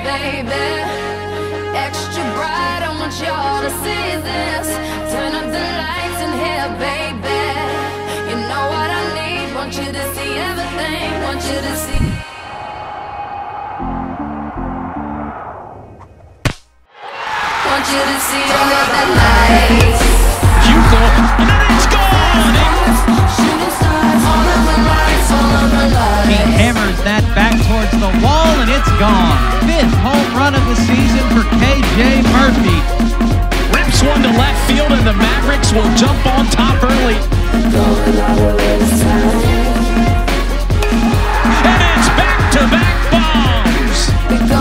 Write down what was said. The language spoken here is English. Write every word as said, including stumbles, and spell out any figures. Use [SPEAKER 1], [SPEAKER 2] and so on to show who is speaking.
[SPEAKER 1] baby. Extra bright, I want y'all to see this. Turn up the lights in here, baby. You know what I need, want you to see everything, want you to see. Want you to see all of the lights.
[SPEAKER 2] Cute goal, and then it's gone!
[SPEAKER 1] Shooting stars, all of the lights, all of the lights.
[SPEAKER 3] He hammers that back towards the wall, and it's gone. Fifth home run of the season for K J Murphy.
[SPEAKER 2] Rips one to left field, and the Mavericks will jump on top early. And it's back-to-back bombs.